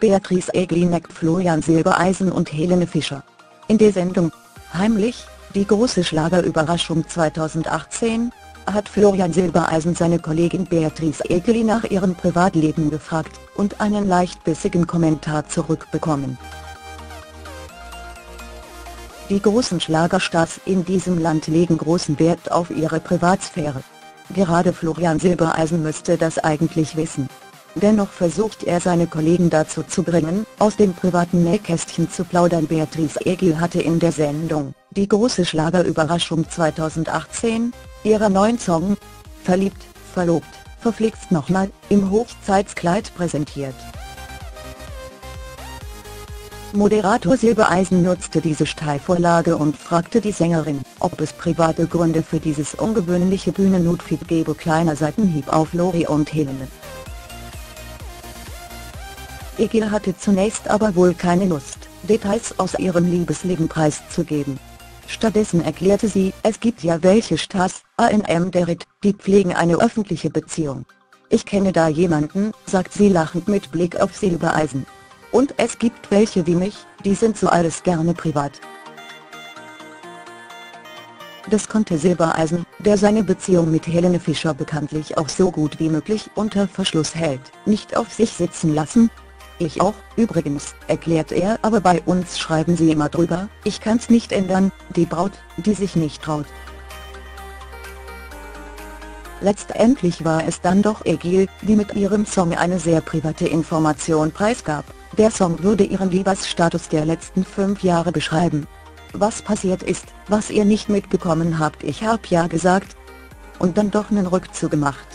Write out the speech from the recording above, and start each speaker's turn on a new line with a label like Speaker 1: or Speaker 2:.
Speaker 1: Beatrice Egli neckt Florian Silbereisen und Helene Fischer. In der Sendung Heimlich, die große Schlagerüberraschung 2018, hat Florian Silbereisen seine Kollegin Beatrice Egli nach ihrem Privatleben gefragt und einen leicht bissigen Kommentar zurückbekommen. Die großen Schlagerstars in diesem Land legen großen Wert auf ihre Privatsphäre. Gerade Florian Silbereisen müsste das eigentlich wissen. Dennoch versucht er seine Kollegen dazu zu bringen, aus dem privaten Nähkästchen zu plaudern. Beatrice Egli hatte in der Sendung Die große Schlagerüberraschung 2018, ihrer neuen Song Verliebt, verlobt, verflixt nochmal im Hochzeitskleid präsentiert. Moderator Silbereisen nutzte diese Steilvorlage und fragte die Sängerin, ob es private Gründe für dieses ungewöhnliche Bühnenoutfit gebe. Kleiner Seitenhieb auf Lori und Helene. Egli hatte zunächst aber wohl keine Lust, Details aus ihrem Liebesleben preiszugeben. Stattdessen erklärte sie, es gibt ja welche Stars, A.N.M. Derrit, die pflegen eine öffentliche Beziehung. Ich kenne da jemanden, sagt sie lachend mit Blick auf Silbereisen. Und es gibt welche wie mich, die sind so alles gerne privat. Das konnte Silbereisen, der seine Beziehung mit Helene Fischer bekanntlich auch so gut wie möglich unter Verschluss hält, nicht auf sich sitzen lassen. Ich auch, übrigens, erklärt er, aber bei uns schreiben sie immer drüber, ich kann's nicht ändern, die Braut, die sich nicht traut. Letztendlich war es dann doch Egli, die mit ihrem Song eine sehr private Information preisgab. Der Song würde ihren Liebesstatus der letzten 5 Jahre beschreiben. Was passiert ist, was ihr nicht mitbekommen habt, ich hab ja gesagt. Und dann doch nen Rückzug gemacht.